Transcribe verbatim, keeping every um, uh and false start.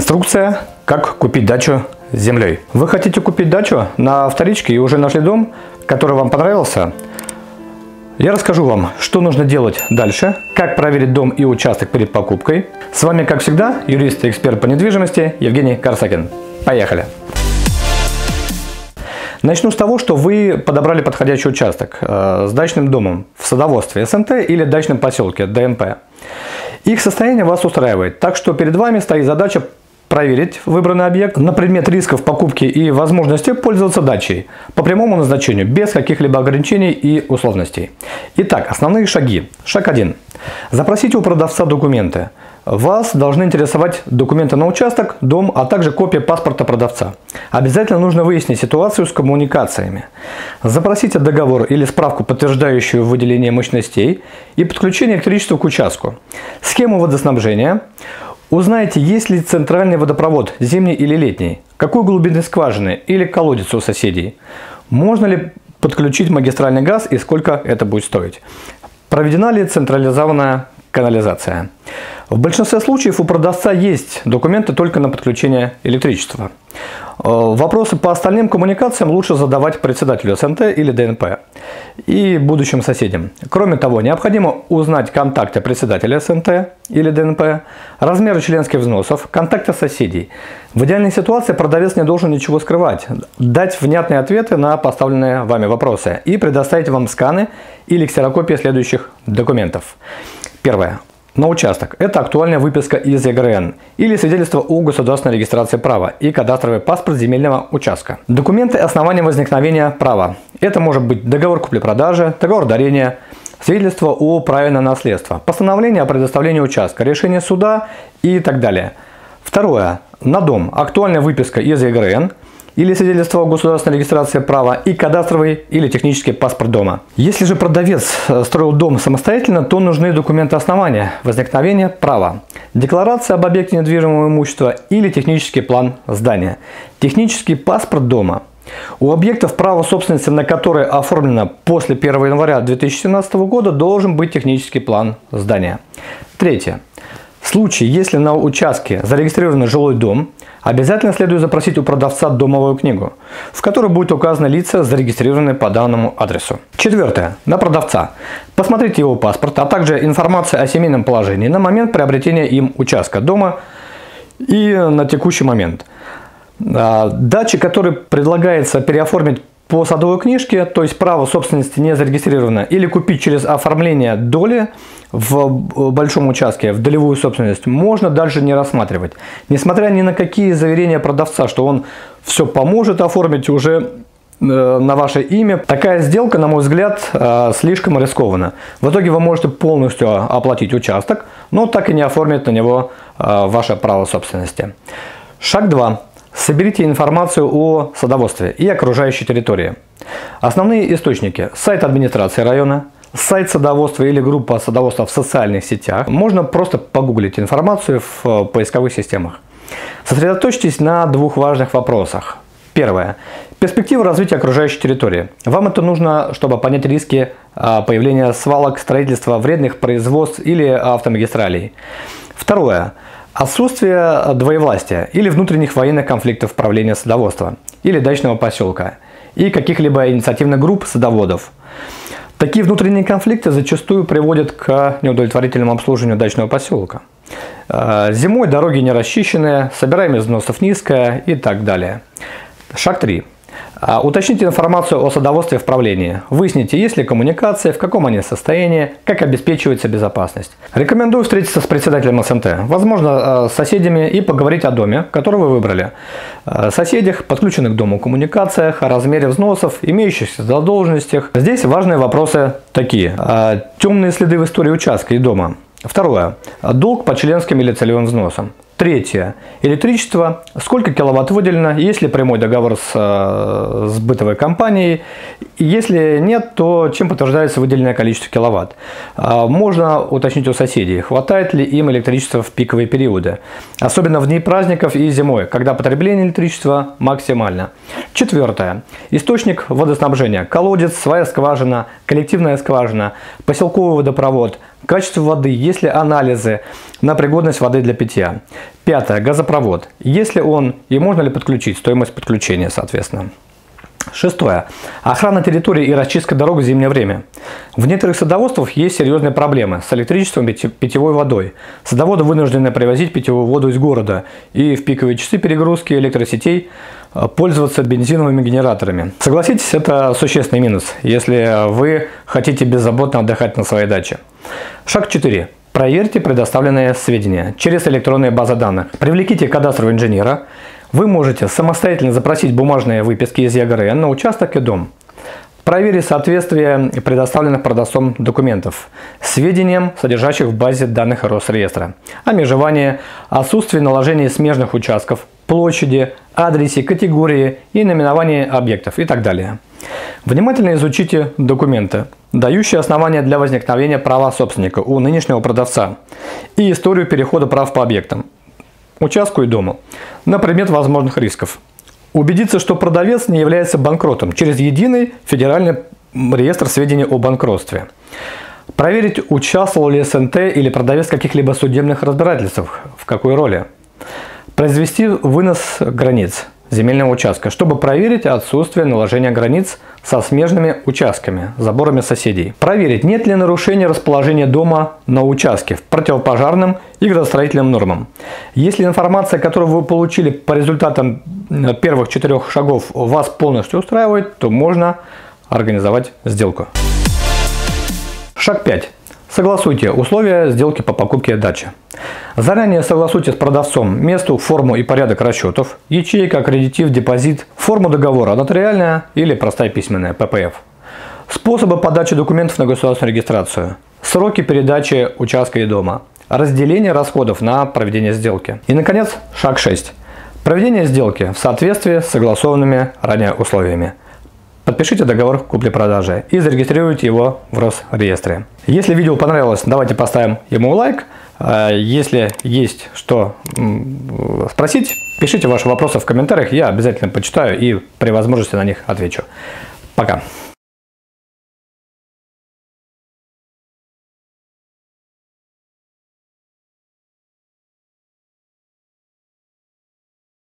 Инструкция, как купить дачу с землей. Вы хотите купить дачу на вторичке и уже нашли дом, который вам понравился? Я расскажу вам, что нужно делать дальше, как проверить дом и участок перед покупкой. С вами, как всегда, юрист и эксперт по недвижимости Евгений Корсакин. Поехали! Начну с того, что вы подобрали подходящий участок э, с дачным домом в садоводстве эс эн тэ или дачном поселке дэ эм пэ. Их состояние вас устраивает, так что перед вами стоит задача проверить выбранный объект на предмет рисков покупки и возможности пользоваться дачей по прямому назначению, без каких-либо ограничений и условностей. Итак, основные шаги. Шаг один. Запросите у продавца документы. Вас должны интересовать документы на участок, дом, а также копия паспорта продавца. Обязательно нужно выяснить ситуацию с коммуникациями. Запросите договор или справку, подтверждающую выделение мощностей и подключение электричества к участку. Схему водоснабжения. Узнайте, есть ли центральный водопровод, зимний или летний, какой глубины скважины или колодец у соседей, можно ли подключить магистральный газ и сколько это будет стоить, проведена ли централизованная канализация. В большинстве случаев у продавца есть документы только на подключение электричества. Вопросы по остальным коммуникациям лучше задавать председателю эс эн тэ или дэ эн пэ и будущим соседям. Кроме того, необходимо узнать контакты председателя эс эн тэ или дэ эн пэ, размеры членских взносов, контакты соседей. В идеальной ситуации продавец не должен ничего скрывать, дать внятные ответы на поставленные вами вопросы и предоставить вам сканы или ксерокопии следующих документов. Первое. На участок. Это актуальная выписка из е гэ эр эн или свидетельство о государственной регистрации права и кадастровый паспорт земельного участка. Документы основания возникновения права. Это может быть договор купли-продажи, договор дарения, свидетельство о праве на наследство, постановление о предоставлении участка, решение суда и так далее. Второе. На дом. Актуальная выписка из е гэ эр эн или свидетельство о государственной регистрации права и кадастровый или технический паспорт дома. Если же продавец строил дом самостоятельно, то нужны документы основания возникновения права, декларация об объекте недвижимого имущества или технический план здания, технический паспорт дома. У объектов, право собственности на которые оформлено после первого января две тысячи семнадцатого года, должен быть технический план здания. Третье. В случае, если на участке зарегистрирован жилой дом, обязательно следует запросить у продавца домовую книгу, в которой будут указаны лица, зарегистрированные по данному адресу. Четвертое. На продавца. Посмотрите его паспорт, а также информация о семейном положении на момент приобретения им участка дома и на текущий момент. Дачи, которые предлагается переоформить по садовой книжке, то есть право собственности не зарегистрировано, или купить через оформление доли в большом участке, в долевую собственность, можно дальше не рассматривать. Несмотря ни на какие заверения продавца, что он все поможет оформить уже на ваше имя, такая сделка, на мой взгляд, слишком рискована. В итоге вы можете полностью оплатить участок, но так и не оформить на него ваше право собственности. Шаг два. Соберите информацию о садоводстве и окружающей территории. Основные источники. Сайт администрации района, сайт садоводства или группа садоводства в социальных сетях. Можно просто погуглить информацию в поисковых системах. Сосредоточьтесь на двух важных вопросах. Первое. Перспектива развития окружающей территории. Вам это нужно, чтобы понять риски появления свалок, строительства вредных производств или автомагистралей. Второе. Отсутствие двоевластия или внутренних военных конфликтов правления садоводства или дачного поселка и каких-либо инициативных групп садоводов. Такие внутренние конфликты зачастую приводят к неудовлетворительному обслуживанию дачного поселка. Зимой дороги не расчищенные, собираемость взносов низкая и так далее. Шаг три. Уточните информацию о садоводстве в правлении. Выясните, есть ли коммуникация, в каком они состоянии, как обеспечивается безопасность. Рекомендую встретиться с председателем эс эн тэ, возможно, с соседями и поговорить о доме, который вы выбрали. Соседях, подключенных к дому коммуникациях, о размере взносов, имеющихся задолженностях. Здесь важные вопросы такие. Темные следы в истории участка и дома. Второе. Долг по членским или целевым взносам. Третье. Электричество. Сколько киловатт выделено, есть ли прямой договор с, с бытовой компанией. Если нет, то чем подтверждается выделенное количество киловатт. Можно уточнить у соседей, хватает ли им электричества в пиковые периоды. Особенно в дни праздников и зимой, когда потребление электричества максимально. Четвертое. Источник водоснабжения. Колодец, своя скважина, коллективная скважина, поселковый водопровод, Качество воды, есть ли анализы на пригодность воды для питья. Пятое. Газопровод. Есть ли он и можно ли подключить, стоимость подключения, соответственно. Шестое. Охрана территории и расчистка дорог в зимнее время. В некоторых садоводствах есть серьезные проблемы с электричеством и питьевой водой. Садоводы вынуждены привозить питьевую воду из города и в пиковые часы перегрузки электросетей пользоваться бензиновыми генераторами. Согласитесь, это существенный минус, если вы хотите беззаботно отдыхать на своей даче. Шаг четыре. Проверьте предоставленные сведения через электронные базы данных. Привлеките кадастрового инженера. Вы можете самостоятельно запросить бумажные выписки из ЕГРН на участок и дом. Проверить соответствие предоставленных продавцом документов сведениям, содержащих в базе данных Росреестра о межевании, отсутствии наложения смежных участков, площади, адресе, категории и наименовании объектов и так далее. Внимательно изучите документы, дающие основания для возникновения права собственника у нынешнего продавца и историю перехода прав по объектам, участку и дому на предмет возможных рисков. Убедиться, что продавец не является банкротом через единый федеральный реестр сведений о банкротстве. Проверить, участвовал ли СНТ или продавец в каких-либо судебных разбирательствах, в какой роли. Произвести вынос границ земельного участка, чтобы проверить отсутствие наложения границ со смежными участками, заборами соседей. Проверить, нет ли нарушения расположения дома на участке в противопожарным и градостроительным нормам. Если информация, которую вы получили по результатам первых четырех шагов, вас полностью устраивает, то можно организовать сделку. Шаг пять. Согласуйте условия сделки по покупке дачи. Заранее согласуйте с продавцом место, форму и порядок расчетов, ячейка, аккредитив, депозит, форму договора, нотариальная или простая письменная, пэ пэ эф. Способы подачи документов на государственную регистрацию. Сроки передачи участка и дома. Разделение расходов на проведение сделки. И, наконец, шаг шесть. Проведение сделки в соответствии с согласованными ранее условиями. Подпишите договор купли-продажи и зарегистрируйте его в Росреестре. Если видео понравилось, давайте поставим ему лайк. Если есть что спросить, пишите ваши вопросы в комментариях, я обязательно почитаю и при возможности на них отвечу. Пока!